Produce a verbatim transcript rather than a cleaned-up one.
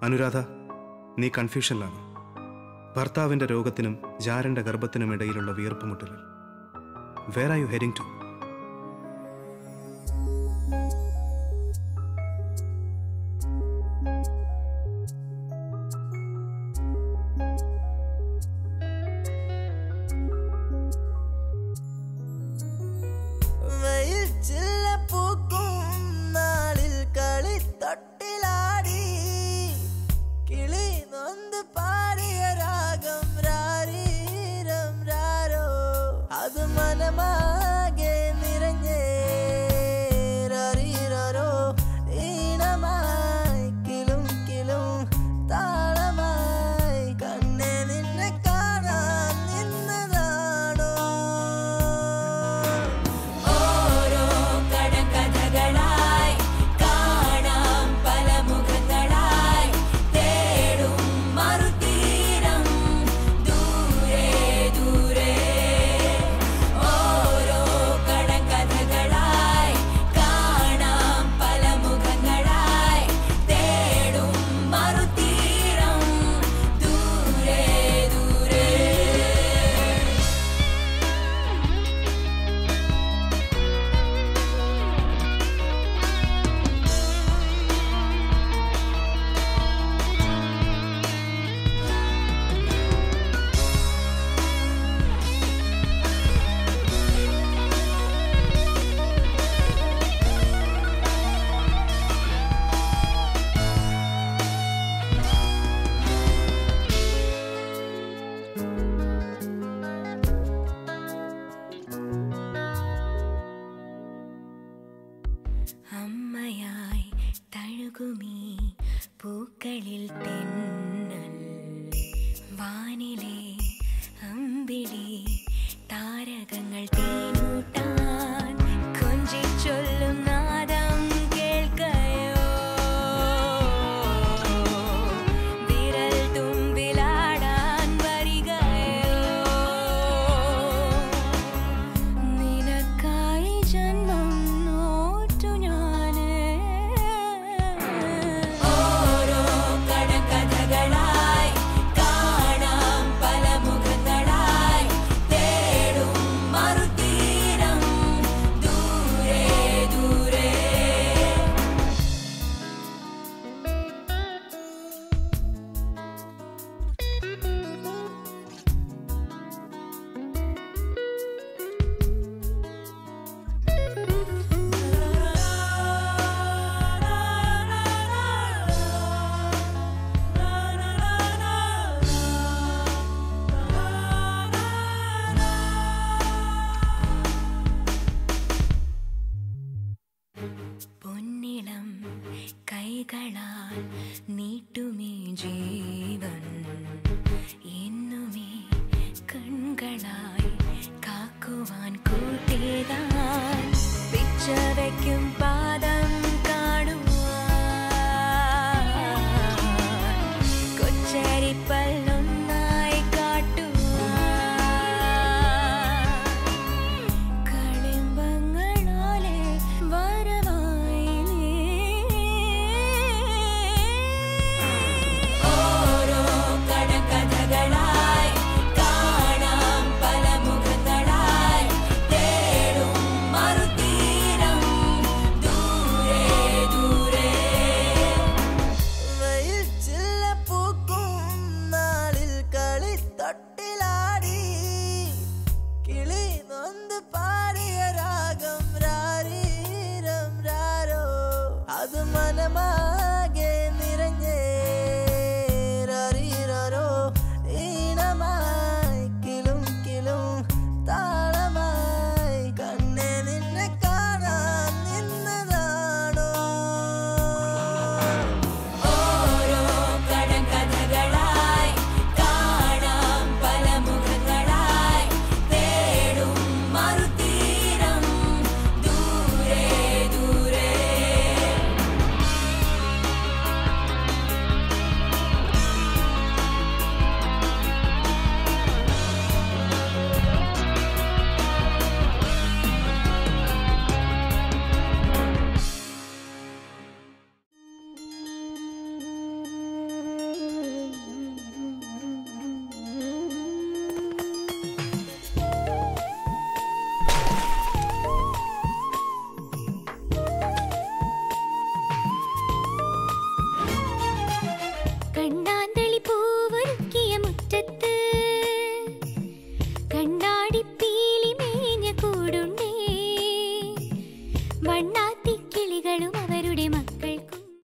അനുരാധ, നീ കൺഫ്യൂഷനിലാണ്. ഭർത്താവിൻ്റെ രോഗത്തിനും ജാരൻ്റെ ഗർഭത്തിനും ഇടയിലുള്ള വിയർപ്പുമുട്ടലിൽ. Where are you heading to? വെയിച്ചില്ല പൂക്കും നാളിൽ കളി തൊട്ടിലാടി കിളി നൊന്ത് പാടിയ രാഗം രാരീരം രാരോ അത് മനമാകെ നിറഞ്ഞേ രാരീരോ ഈണമായി കിളും കിളും താളമായി കണ്ണെ നിന്നെ കാണാൻ നിന്നതാണോ ഓരോ കടകഥകളായി കാണാം പല മുഖങ്ങളായി തേടും മറുതീരം ദൂരെ ദൂരെ ഓരോ കടകഥകളായി കാണാം പല മുഖങ്ങളായി തേടും മറുതീരം ദൂരെ ദൂരെ അമ്മയായി തഴുകുമീ പൂക്കളിൽ തെന്നൽ വാനിലെ അമ്പിളി താരകങ്ങൾ തേനൂട്ടാൻ കൊഞ്ചിച്ചൊല്ലും നാദം കേൾക്കയോ വിരൽ തുമ്പിലാടാൻ വരികയോ നിനക്കായി ജന്മം നോറ്റു ഞാന് ഓരോ കടകഥകളായി കാണാം പല മുഖങ്ങളായി തേടും മറുതീരം ദൂരെ ദൂരെ പൊന്നിളം കൈകളാൽ നീട്ടുമേ ജീവൻ എന്നുമേ കൺകളായി കാക്കുവാൻ കൂട്ടിയതാൻ പിച്ച വയ്ക്കും പാദം കാണുവാൻ കൊച്ചരിപ്പല്ലൊന്നായി കാട്ടുവാൻ കളിമ്പങ്ങളാലെ വരവായി നീ ഓരോ കടകഥകളായി കാണാം പല മുഖങ്ങളായി തേടും മറുതീരം ദൂരെ ദൂരെ വെയിച്ചില്ല പൂക്കും നാളിൽ കളി തൊട്ടിലാടി കിളി നൊന്ത് പാടിയ രാഗം രാരീരം രാരോ അത് മനമാ